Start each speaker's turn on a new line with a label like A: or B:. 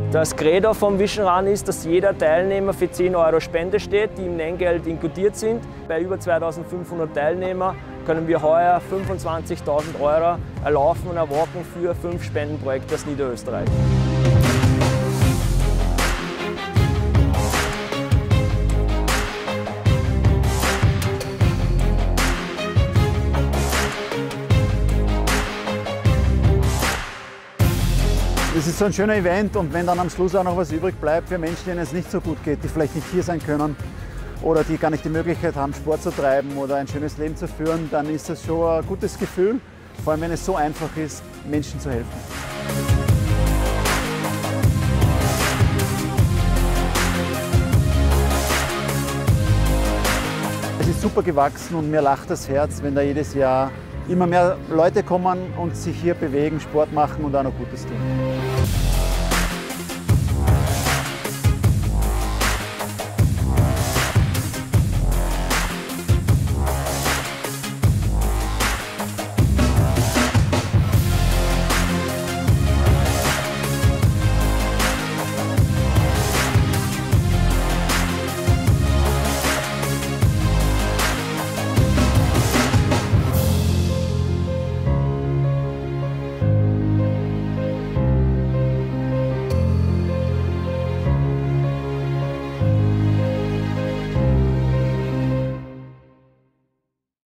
A: Das Credo vom Vision Run ist, dass jeder Teilnehmer für 10 € Spende steht, die im Nenngeld inkludiert sind. Bei über 2500 Teilnehmern können wir heuer 25.000 € erlaufen und erwalken für 5 Spendenprojekte aus Niederösterreich.
B: Es ist so ein schöner Event und wenn dann am Schluss auch noch was übrig bleibt für Menschen, denen es nicht so gut geht, die vielleicht nicht hier sein können oder die gar nicht die Möglichkeit haben, Sport zu treiben oder ein schönes Leben zu führen, dann ist das schon ein gutes Gefühl, vor allem wenn es so einfach ist, Menschen zu helfen. Es ist super gewachsen und mir lacht das Herz, wenn da jedes Jahr immer mehr Leute kommen und sich hier bewegen, Sport machen und auch noch Gutes tun.